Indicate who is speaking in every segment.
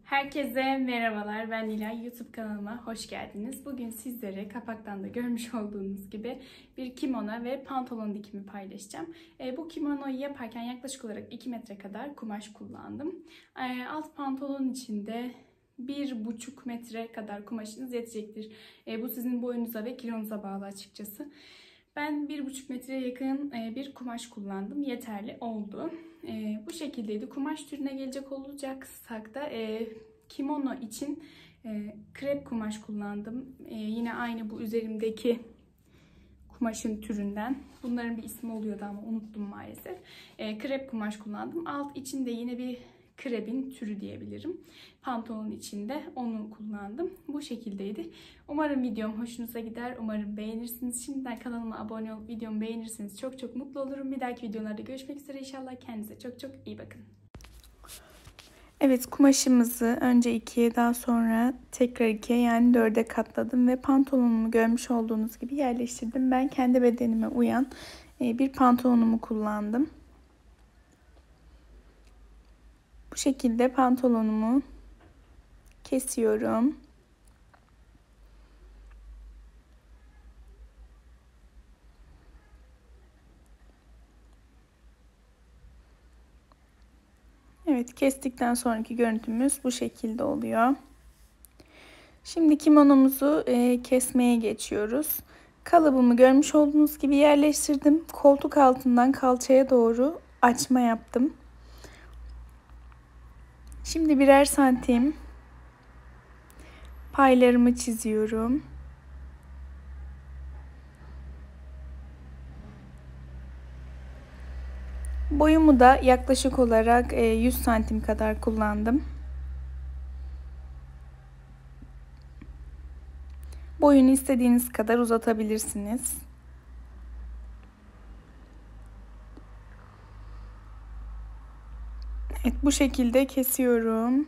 Speaker 1: Herkese merhabalar, ben Nilay. YouTube kanalıma hoş geldiniz. Bugün sizlere kapaktan da görmüş olduğunuz gibi bir kimono ve pantolon dikimi paylaşacağım. Bu kimonoyu yaparken yaklaşık olarak 2 metre kadar kumaş kullandım. Alt pantolon için de 1,5 metre kadar kumaşınız yetecektir. Bu sizin boyunuza ve kilonuza bağlı açıkçası. Ben 1,5 metreye yakın bir kumaş kullandım. Yeterli oldu. Bu şekildeydi. Kumaş türüne gelecek olacaksak da kimono için krep kumaş kullandım. Yine aynı bu üzerimdeki kumaşın türünden. Bunların bir ismi oluyordu ama unuttum maalesef. Krep kumaş kullandım. Alt için de yine bir krebin türü diyebilirim. Pantolon içinde onu kullandım. Bu şekildeydi. Umarım videom hoşunuza gider. Umarım beğenirsiniz. Şimdiden kanalıma abone olup videomu beğenirseniz çok mutlu olurum. Bir dahaki videolarda görüşmek üzere inşallah. Kendinize çok iyi bakın. Evet, kumaşımızı önce 2'ye daha sonra tekrar 2'ye yani 4'e katladım ve pantolonumu görmüş olduğunuz gibi yerleştirdim. Ben kendi bedenime uyan bir pantolonumu kullandım. Bu şekilde pantolonumu kesiyorum. Evet, kestikten sonraki görüntümüz bu şekilde oluyor. Şimdi kimonomuzu kesmeye geçiyoruz. Kalıbımı görmüş olduğunuz gibi yerleştirdim. Koltuk altından kalçaya doğru açma yaptım. Şimdi birer santim paylarımı çiziyorum. Boyumu da yaklaşık olarak 100 santim kadar kullandım. Boyunu istediğiniz kadar uzatabilirsiniz. Evet, bu şekilde kesiyorum.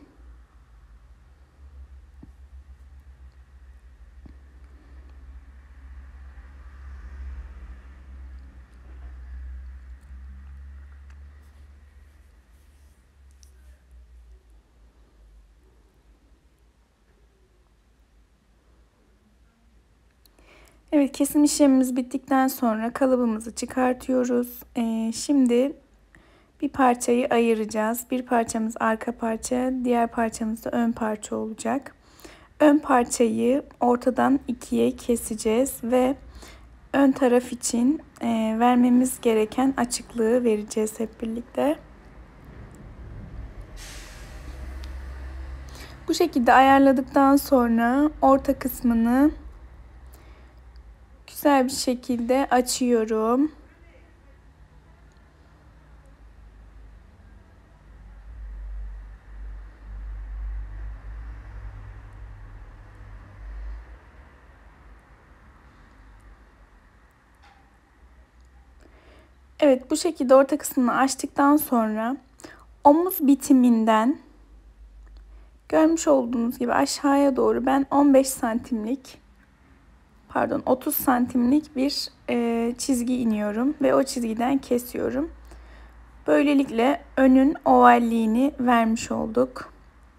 Speaker 1: Evet, kesim işlemimiz bittikten sonra kalıbımızı çıkartıyoruz. Şimdi bir parçayı ayıracağız. Bir parçamız arka parça, diğer parçamız da ön parça olacak. Ön parçayı ortadan ikiye keseceğiz ve ön taraf için vermemiz gereken açıklığı vereceğiz hep birlikte. Bu şekilde ayarladıktan sonra orta kısmını güzel bir şekilde açıyorum. Evet, bu şekilde orta kısmını açtıktan sonra omuz bitiminden görmüş olduğunuz gibi aşağıya doğru ben 30 santimlik bir çizgi iniyorum ve o çizgiden kesiyorum. Böylelikle önün ovalliğini vermiş olduk.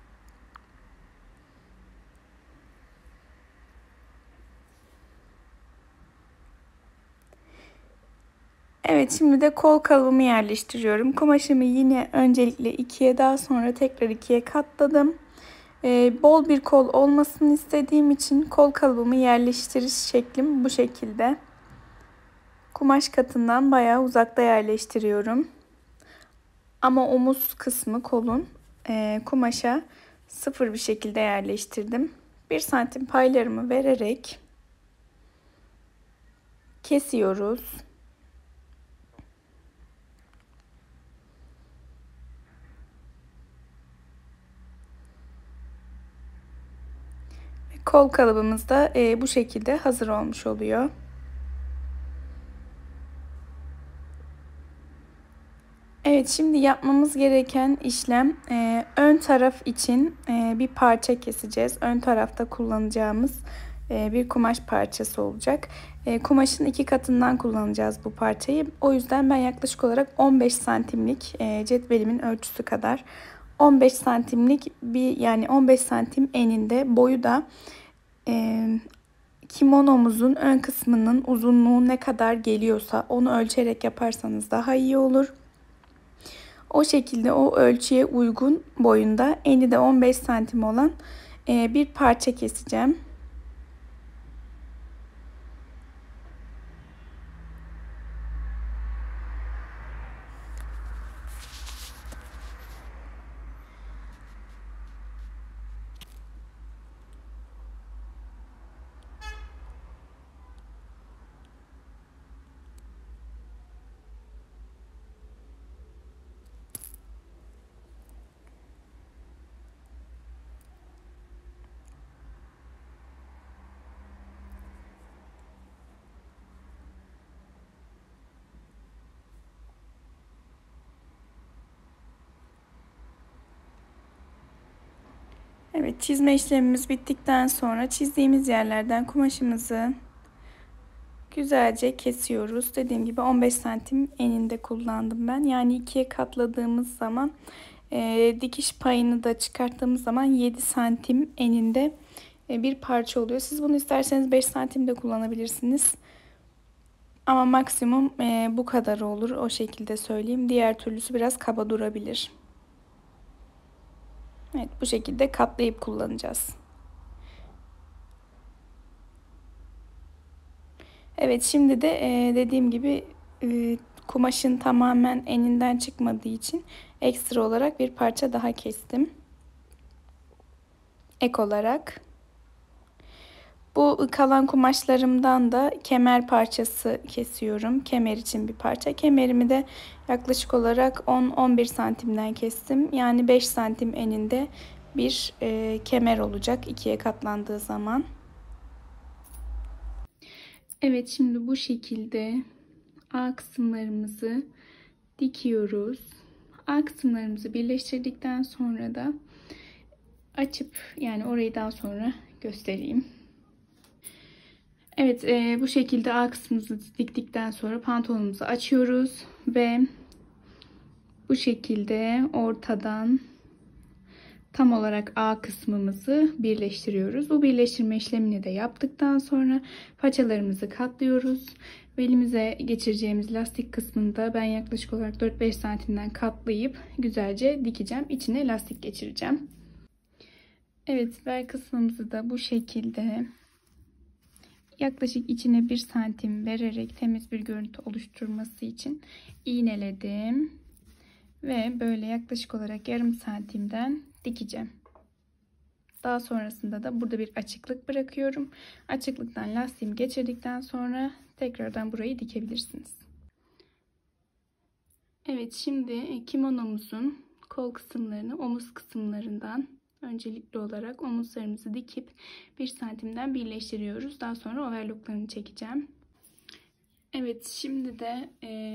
Speaker 1: Evet, şimdi de kol kalıbımı yerleştiriyorum. Kumaşımı yine öncelikle 2'ye daha sonra tekrar 2'ye katladım. Bol bir kol olmasını istediğim için kol kalıbımı yerleştiriş şeklim bu şekilde. Kumaş katından bayağı uzakta yerleştiriyorum. Ama omuz kısmı kolun kumaşa sıfır bir şekilde yerleştirdim. 1 santim paylarımı vererek kesiyoruz. Kol kalıbımız da bu şekilde hazır olmuş oluyor. Evet, şimdi yapmamız gereken işlem ön taraf için bir parça keseceğiz. Ön tarafta kullanacağımız bir kumaş parçası olacak. Kumaşın 2 katından kullanacağız bu parçayı. O yüzden ben yaklaşık olarak 15 santimlik cetvelimin ölçüsü kadar 15 santimlik bir, yani 15 santim eninde, boyu da kimonomuzun ön kısmının uzunluğu ne kadar geliyorsa onu ölçerek yaparsanız daha iyi olur. O şekilde o ölçüye uygun boyunda, eni de 15 santim olan bir parça keseceğim. Evet, çizme işlemimiz bittikten sonra çizdiğimiz yerlerden kumaşımızı güzelce kesiyoruz. Dediğim gibi 15 santim eninde kullandım ben. Yani ikiye katladığımız zaman dikiş payını da çıkarttığımız zaman 7 santim eninde bir parça oluyor. Siz bunu isterseniz 5 santim de kullanabilirsiniz. Ama maksimum bu kadar olur. O şekilde söyleyeyim. Diğer türlüsü biraz kaba durabilir. Evet, bu şekilde katlayıp kullanacağız. Evet, şimdi de dediğim gibi kumaşın tamamen eninden çıkmadığı için ekstra olarak bir parça daha kestim. Ek olarak. Bu kalan kumaşlarımdan da kemer parçası kesiyorum. Kemer için bir parça. Kemerimi de yaklaşık olarak 10-11 santimden kestim. Yani 5 santim eninde bir kemer olacak ikiye katlandığı zaman. Evet, şimdi bu şekilde A kısımlarımızı dikiyoruz. A kısımlarımızı birleştirdikten sonra da açıp, yani orayı daha sonra göstereyim. Evet, bu şekilde A kısmımızı diktikten sonra pantolonumuzu açıyoruz ve bu şekilde ortadan tam olarak A kısmımızı birleştiriyoruz. Bu birleştirme işlemini de yaptıktan sonra paçalarımızı katlıyoruz. Belimize geçireceğimiz lastik kısmında ben yaklaşık olarak 4-5 santimden katlayıp güzelce dikeceğim. İçine lastik geçireceğim. Evet, bel kısmımızı da bu şekilde yaklaşık içine 1 santim vererek temiz bir görüntü oluşturması için iğneledim. Ve böyle yaklaşık olarak yarım santimden dikeceğim. Daha sonrasında da burada bir açıklık bırakıyorum. Açıklıktan lastiğimi geçirdikten sonra tekrardan burayı dikebilirsiniz. Evet, şimdi kimonomuzun kol kısımlarını omuz kısımlarından öncelikli olarak omuzlarımızı dikip 1 santimden birleştiriyoruz. Daha sonra overlocklarını çekeceğim. Evet, şimdi de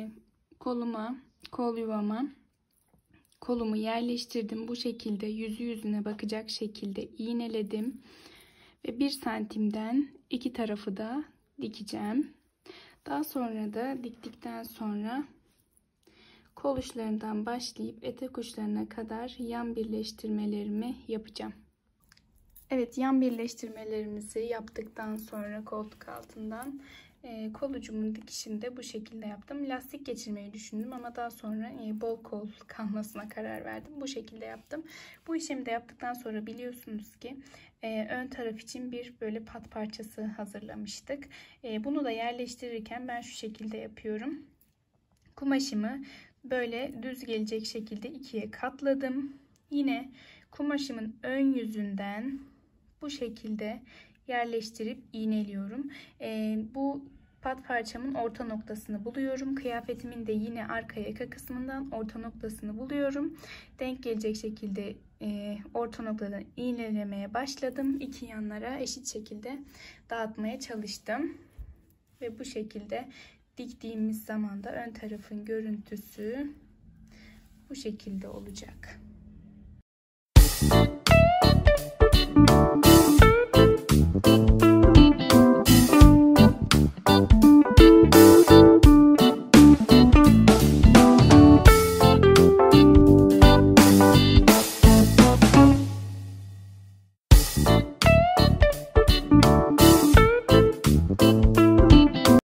Speaker 1: kol yuvama kolumu yerleştirdim. Bu şekilde yüzü yüzüne bakacak şekilde iğneledim. Ve 1 santimden iki tarafı da dikeceğim. Daha sonra da diktikten sonra kol uçlarından başlayıp etek uçlarına kadar yan birleştirmelerimi yapacağım. Evet, yan birleştirmelerimizi yaptıktan sonra koltuk altından kol ucumun dikişini de bu şekilde yaptım. Lastik geçirmeyi düşündüm ama daha sonra bol kol kalmasına karar verdim. Bu şekilde yaptım. Bu işlemi de yaptıktan sonra biliyorsunuz ki ön taraf için bir böyle pat parçası hazırlamıştık. Bunu da yerleştirirken ben şu şekilde yapıyorum. Kumaşımı böyle düz gelecek şekilde ikiye katladım. Yine kumaşımın ön yüzünden bu şekilde yerleştirip iğneliyorum. Bu pat parçamın orta noktasını buluyorum. Kıyafetimin de yine arka yaka kısmından orta noktasını buluyorum. Denk gelecek şekilde orta noktadan iğnelemeye başladım. İki yanlara eşit şekilde dağıtmaya çalıştım. Ve bu şekilde diktiğimiz zaman da ön tarafın görüntüsü bu şekilde olacak.